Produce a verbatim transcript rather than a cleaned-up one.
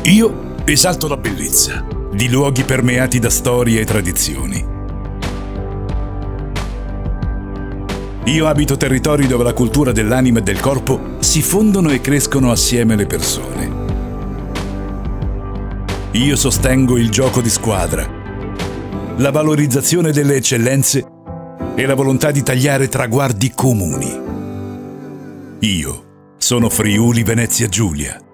Io esalto la bellezza di luoghi permeati da storie e tradizioni. Io abito territori dove la cultura dell'anima e del corpo si fondono e crescono assieme alle persone. Io sostengo il gioco di squadra, la valorizzazione delle eccellenze e la volontà di tagliare traguardi comuni. Io sono Friuli Venezia Giulia.